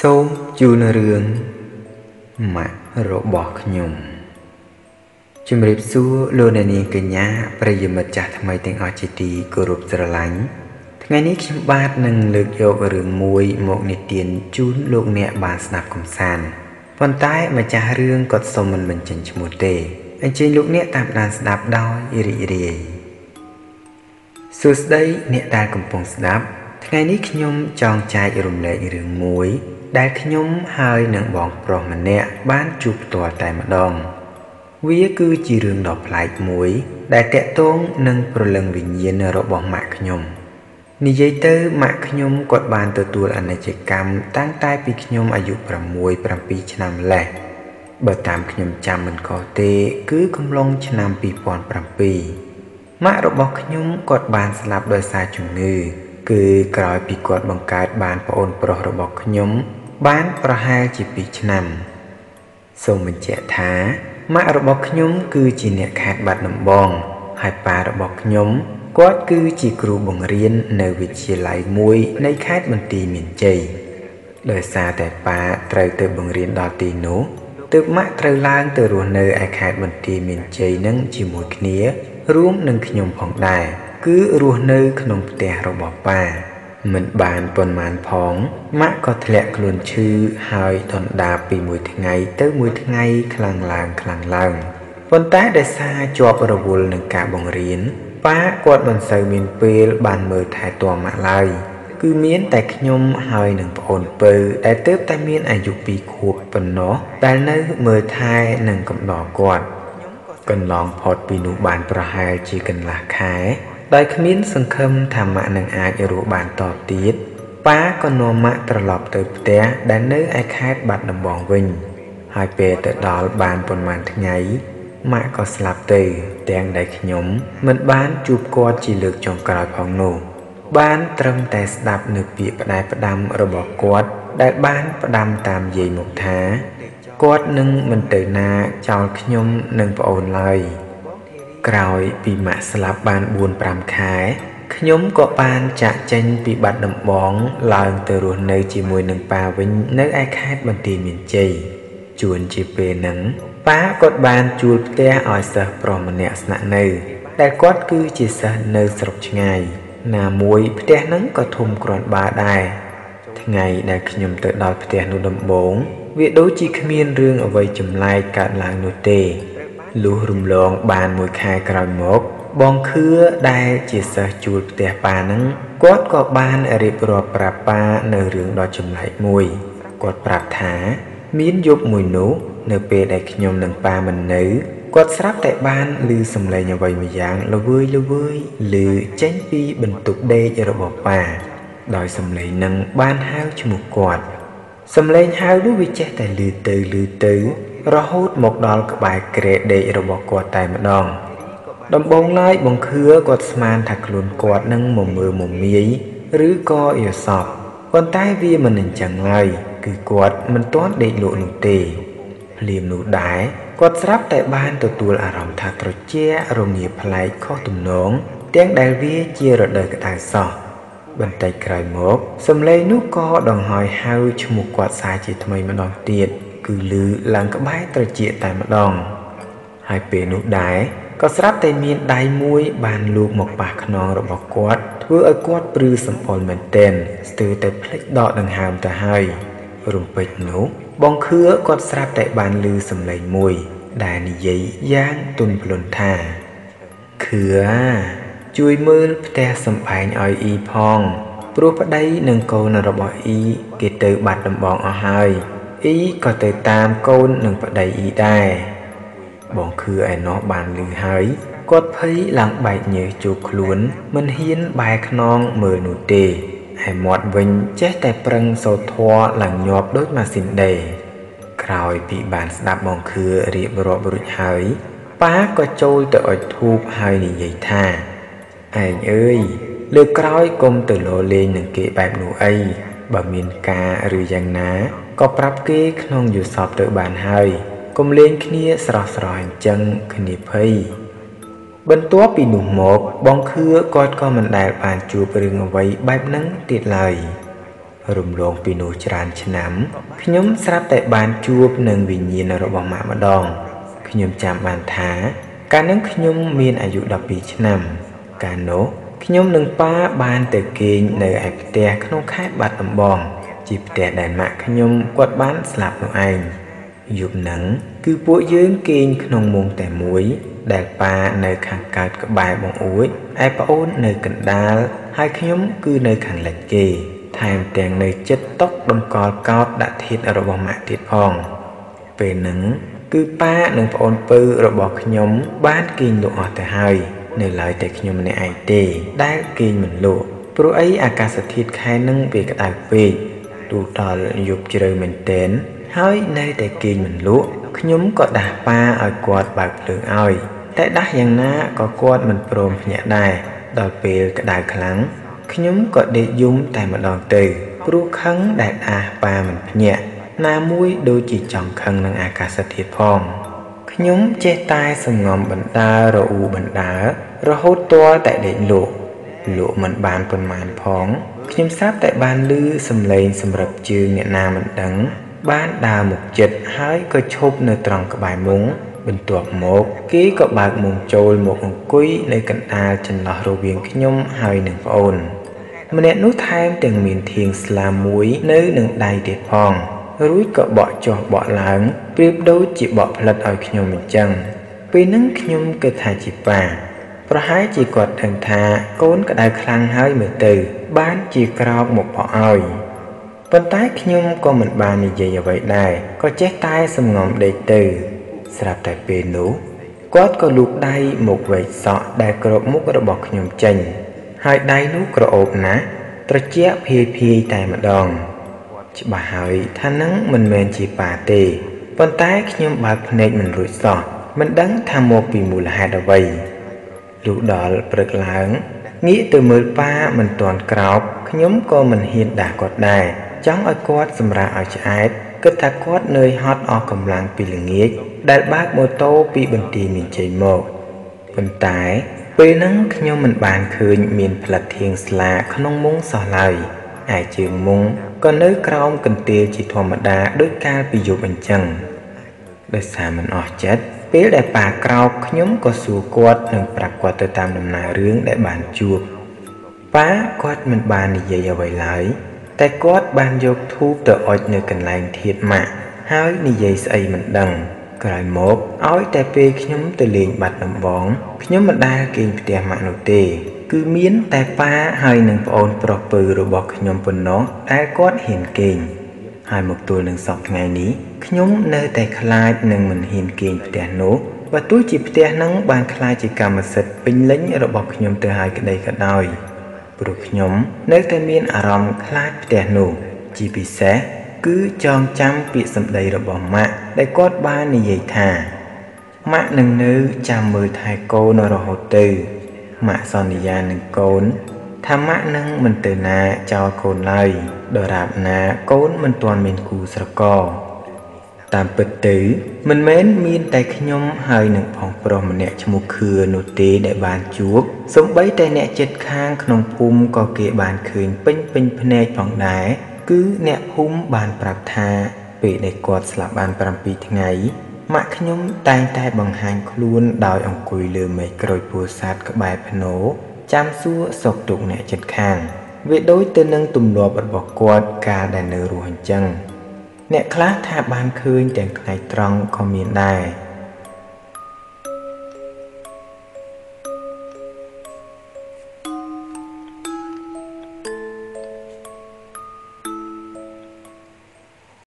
សូមជូនរឿងម៉ាក់របស់ខ្ញុំជំរាបសួរលោកអ្នកនាងកញ្ញាប្រិយមិត្តចាស់ថ្មីទាំងអស់ជាទីគោរពស្រឡាញ់ថ្ងៃនេះខ្ញុំបាទនឹងលើកយករឿងមួយមកនិទានជូនលោកអ្នកបានស្ដាប់កម្សាន្តប៉ុន្តែម្ចាស់រឿងគាត់សូមមិនបញ្ចេញឈ្មោះទេអញ្ជើញលោកអ្នកតាមដានស្ដាប់ដោយរីករាយសួស្តីអ្នកដែលកំពុងស្ដាប់ថ្ងៃនេះខ្ញុំចង់ចែករំលែករឿងមួយដែលខ្ញុំហើយនឹងបងប្រុសម្នាក់បានជួបផ្ទាល់តែម្ដងវាគឺជារឿងដ៏ប្លែកមួយដែលតាក់ទងនឹងព្រលឹងវិញ្ញាណរបស់ម៉ាក់ខ្ញុំនិយាយទៅម៉ាក់ខ្ញុំគាត់បានទទួលអនិច្ចកម្មតាំងតែពីខ្ញុំអាយុ6-7ឆ្នាំម្លេះបើតាមខ្ញុំចាំមិនខុសទេគឺកំឡុងឆ្នាំ2007ម៉ាក់របស់ខ្ញុំគាត់បានស្លាប់ដោយសារជំងឺគឺក្រោយពីគាត់បង្កើតបានប្អូនប្រុសរបស់ខ្ញុំបានប្រហែលជា2ឆ្នាំសូមបញ្ជាក់ថាម៉ាក់របស់ខ្ញុំគឺជាអ្នកខេត្តបាត់ដំបងហើយប៉ារបស់ខ្ញុំគាត់គឺជាគ្រូបង្រៀននៅវិទ្យាល័យមួយនៃខេត្តបន្ទាយមានជ័យដោយសារតែប៉ាត្រូវទៅបង្រៀនដល់ទីនោះទើបម៉ាក់ត្រូវឡើងទៅរស់នៅឯខេត្តបន្ទាយមានជ័យនឹងជាមួយគ្នារួមនឹងខ្ញុំផងដែរគឺរស់នៅក្នុងផ្ទះរបស់ប៉ាមិនបានប៉ុន្មានផងម៉ាក់ក៏ធ្លាក់ខ្លួនឈឺហើយដុនដាបពីមួយថ្ងៃទៅមួយថ្ងៃខ្លាំងឡើងប៉ុន្តែដោយសារជាប់រវល់នឹងការបង្រៀនប៉ាគាត់មិនសូវមានពេលបានមើលថែទាំម៉ាក់ឡើយគឺមានតែខ្ញុំហើយនឹងប្អូនពៅដែលទើបតែមានអាយុ2ខួបប៉ុណ្ណោះដែលនៅមើលថែនឹងកំដរគាត់កន្លងផុតពីនោះបានប្រហែលជាកន្លះខែដោយគ្មានសង្ឃឹមថាម៉ាក់នឹងអាចរស់បានតទៀតប៉ាក៏នាំម៉ាក់ត្រឡប់ទៅផ្ទះដែលនៅឯខេត្តបាត់ដំបងវិញហើយពេលទៅដល់បានប៉ុន្មានថ្ងៃម៉ាក់ក៏ស្លាប់ទៅទាំងដែលខ្ញុំមិនបានជួបគាត់ជាលើកចុងក្រោយផងនោះបានត្រឹមតែស្ដាប់នៅពាក្យផ្ដែផ្ដាំរបស់គាត់ដែលបានផ្ដាំតាមយាយមកថាគាត់នឹងមិនទៅណាចោលខ្ញុំនិងប្អូនឡើយក្រោយពីម៉ាក់ស្លាប់បាន 4-5 ខែខ្ញុំក៏បានចាក់ចេញពីបាត់ដំបងឡើងទៅរស់នៅជាមួយនឹងប៉ាវិញនៅឯខេត្តបន្ទាយមានជ័យជួនជាពេលហ្នឹងប៉ាគាត់បានជួលផ្ទះឲ្យសិស្សប្រុសម្នាក់ស្នាក់នៅដែលគាត់គឺជាសិស្សនៅស្រុកឆ្ងាយណាមួយផ្ទះហ្នឹងក៏ធំគ្រាន់បើដែរថ្ងៃដែលខ្ញុំទៅដល់ផ្ទះនោះដំបូងវាដូចជាគ្មានរឿងអ្វីចម្លែកកើតឡើងនោះទេលុះរំលងបានមួយខែក្រោយមកបងខឿដែលជាសិស្សជួលផ្ទះប៉ាហ្នឹងគាត់ក៏បានរៀបរាប់ប្រាប់ប៉ានៅរឿងដ៏ចម្លែកមួយគាត់ប្រាប់ថាមានយប់មួយនោះនៅពេលដែលខ្ញុំនិងប៉ាមិននៅគាត់ស្រាប់តែបានឮសំឡេងអ្វីម្យ៉ាងល្វើយឮចេញពីបន្ទប់ដេករបស់ប៉ាដោយសំឡេងនឹងបានហៅឈ្មោះគាត់សំឡេងហៅនោះវាចេះតែឮទៅរហូតមកដល់ក្បែរគ្រែដេករបស់គាត់តែម្ដងដំបូងឡើយបងខឿគាត់ស្មានថាខ្លួនគាត់នឹងមមាយឬក៏យល់សប្តិប៉ុន្តែវាមិនអញ្ចឹងឡើយគឺគាត់មិនទាន់ដេកលក់នោះទេភ្លាមនោះដែរគាត់ស្រាប់តែបានទទួលអារម្មណ៍ថាត្រជាក់រងាប្លែកខុសទំនងទាំងដែលវាជារដូវក្តៅសោះបន្តិចក្រោយមកសំឡេងនោះក៏ដង្ហោយហៅឈ្មោះគាត់សារជាថ្មីម្ដងទៀតគឺឮឡើងក្បែរត្រជាក់តែម្ដងហើយពេលនោះដែរក៏ស្រាប់តែមានដៃមួយបានលូកមកប៉ះខ្នងរបស់គាត់ធ្វើឲ្យគាត់ព្រឺសម្បុរមែនទែនស្ទើរតែភ្លេចដកដង្ហើមទៅហើយរំពេចនោះបងខឿគាត់ស្រាប់តែបានឮសំឡេងមួយដែលនិយាយយ៉ាងទន់ភ្លន់ថាខឿជួយមើលផ្ទះសម្បែងឲ្យអ៊ីផងព្រោះប្តីនិងកូនរបស់អ៊ីគេទៅបាត់ដំបងអស់ហើយអ៊ីក៏ទៅតាមកូននិងប្តីអ៊ីដែរបងខឿឯណោះបានឮហើយគាត់ភ័យឡើងបែកញើសជោគខ្លួនមិនហ៊ានបែរខ្នងមើលនោះទេហើយមាត់វិញចេះតែប្រឹងសូត្រធម៌ឡើងញាប់ដូចម៉ាស៊ីនដេរក្រោយពីបានស្ដាប់បងខឿរៀបរាប់រួចហើយប៉ាក៏ចូលទៅអុជធូបហើយនិយាយថាឯងអើយលើកក្រោយកុំទៅលោលេងនឹងគេបែបនោះអីបើមានការឬយ៉ាងណាក៏ប្រាប់គេក្នុងយល់សប្តិទៅបានហើយកុំលេងគ្នាស្រស់អញ្ចឹងគ្នាភ័យបន្ទាប់ពីនោះមកបងខឿគាត់ក៏មិនដែលបានជួបរឿងអ្វីបែបហ្នឹងទៀតឡើយរំលងពីនោះច្រើនឆ្នាំខ្ញុំស្រាប់តែបានជួបនឹងវិញ្ញាណរបស់ម៉ាក់ម្ដងខ្ញុំចាំបានថាកាលនោះខ្ញុំមានអាយុ12ឆ្នាំកាលនោះខ្ញុំនិងប៉ាបានទៅគេងនៅឯផ្ទះក្នុងខេត្តបាត់ដំបងជាផ្ទះដែលម៉ាក់ខ្ញុំគាត់បានស្លាប់នោះឯងយប់ហ្នឹងគឺពួកយើងគេងក្នុងមុងតែមួយដែលប៉ានៅខាងកើតក្បែរបង្អួចឯប្អូននៅកណ្ដាលហើយខ្ញុំគឺនៅខាងលិចគេថែមទាំងនៅចិត្តតុកតម្កល់កោតដាក់ធាតុរបស់ម៉ាក់ទៀតផងពេលហ្នឹងគឺប៉ានិងប្អូនពៅរបស់ខ្ញុំបានគេងលក់អស់ទៅហើយនៅឡើយតែខ្ញុំម្នាក់ឯងទេដែលគេងមិនលក់ព្រោះអីអាកាសធាតុខែហ្នឹងវាក្តៅពេកទោះដល់យប់ជ្រៅមែនទែនហើយនៅតែគេងមិនលក់ខ្ញុំក៏ដាស់ប៉ាឲ្យគាត់បើកភ្លើងឲ្យតែដាស់យ៉ាងណាក៏គាត់មិនព្រមភ្ញាក់ដែរដល់ពេលក្តៅខ្លាំងខ្ញុំក៏ដេកយំតែម្ដងទៅព្រោះខឹងដែលដាស់ប៉ាមិនភ្ញាក់ណាមួយដូចជាចង់ខឹងនឹងអាកាសធាតុផងខ្ញុំចេះតែសំងំបណ្ដើររអ៊ូបណ្ដើររហូតទាល់តែដេកលក់មិនបានប៉ុន្មានផងខ្ញុំស្រាប់តែបានឮសំឡេងសម្រាប់ជើងអ្នកណាមិនដឹងបានដើរមកចិត្តហើយក៏ឈប់នៅត្រង់ក្បែរមុងបន្ទាប់មកគេក៏បើកមុងចូលមកអង្គុយនៅកណ្ដាលចន្លោះរវាងខ្ញុំហើយនឹងប្អូនម្នាក់នោះថែមទាំងមានធាងស្លាមមួយនៅនឹងដៃទៀតផងរួចក៏បកចុះបកឡើងប្រៀបដូចជាបកផ្លិតឲ្យខ្ញុំអញ្ចឹងពេលហ្នឹងខ្ញុំគិតថាជាប៉ាប្រហែលជាគាត់ដឹងថាកូនក្តៅខ្លាំងហើយមើលទៅបានជាក្រោកមកបកឲ្យប៉ុន្តែខ្ញុំក៏មិនបាននិយាយអ្វីដែរក៏ចេះតែសំងំដេកទៅស្រាប់តែពេលនោះគាត់ក៏លូកដៃមកវែកសក់ដែលគ្របមុខរបស់ខ្ញុំចេញហើយដៃនោះក្រអូបណាស់ត្រជាក់ភាយតែម្ដងច្បាស់ហើយថានឹងមិនមែនជាប៉ាទេប៉ុន្តែខ្ញុំបើកភ្នែកមិនរួចសោះមិនដឹងថាមកពីមូលហេតុអ្វីលុះដល់ព្រឹកឡើងងាកទៅមើលប៉ាមិនទាន់ក្រោកខ្ញុំក៏មិនហ៊ានដាស់គាត់ដែរចង់ឲ្យគាត់សម្រាកឲ្យឆ្អែតគិតថាគាត់នឿយហត់អស់កម្លាំងពីល្ងាចដែលបើកម៉ូតូពីបន្ទាយមានជ័យមកប៉ុន្តែពេលហ្នឹងខ្ញុំមិនបានឃើញមានផ្លិតធាងស្លាក្នុងមុងសោះឡើយឯជើងមុងក៏នៅក្រោមកន្ទេលជាធម្មតាដោយកាលពីយប់អញ្ចឹងដោយសារមិនអស់ចិត្តពេលដែលប៉ាក្រោកខ្ញុំក៏សួរគាត់និងប្រាប់គាត់ទៅតាមដំណើររឿងដែលបានជួបប៉ាគាត់មិនបាននិយាយអ្វីឡើយតែគាត់បានយកធូបទៅអុជនៅកន្លែងធាតុម៉ាក់ហើយនិយាយស្អីមិនដឹងក្រោយមកឲ្យតែពេលខ្ញុំទៅលេងបាត់ដំបងខ្ញុំមិនដែលគេងផ្ទះម៉ាក់នោះទេគឺមានតែប៉ាហើយនឹងប្អូនប្រុសពៅរបស់ខ្ញុំប៉ុណ្ណោះដែលគាត់ហ៊ានគេងហើយមកទល់នឹងសពថ្ងៃនេះខ្ញុំនៅតែខ្លាចនឹងមិនហ៊ានគេងផ្ទះនោះបើទោះជាផ្ទះហ្នឹងបានខ្លាចជាកម្មសិទ្ធិពេញលេញរបស់ខ្ញុំទៅហើយក្តីក៏ដោយព្រោះខ្ញុំនៅតែមានអារម្មណ៍ខ្លាចផ្ទះនោះជាពិសេសគឺចងចាំពាក្យសម្ដីរបស់ម៉ាក់ដែលគាត់បាននិយាយថាម៉ាក់នឹងនៅចាំមើលថែកូនរហូតទៅម៉ាក់សន្យានឹងកូនថាម៉ាក់នឹងមិនទៅណាចោលកូនឡើយដរាបណាកូនមិនទាន់មានគូស្រករតាមពិតទៅមិនមែនមានតែខ្ញុំហើយនឹងផងប្រុសម្នាក់ឈ្មោះខឿនោះទេដែលបានជួបសូម្បីតែអ្នកជិតខាងក្នុងភូមិក៏គេបានឃើញពេញភ្នែកផងដែរគឺអ្នកភូមិបានប្រាប់ថាពេលដែលគាត់ស្លាប់បាន7ថ្ងៃម៉ាក់ខ្ញុំតែងតែបង្ហាញខ្លួនដោយអង្គុយលើមេឃក្រូចពោធិ៍សាត់ក្បែរភ្នោចាំសួរសុខទុក្ខអ្នកជិតខាងវាដូចទៅនឹងទម្លាប់របស់គាត់កាលដែលនៅរស់អញ្ចឹងអ្នកខ្លះថាបានឃើញទាំងថ្ងៃត្រង់ក៏មានដែរ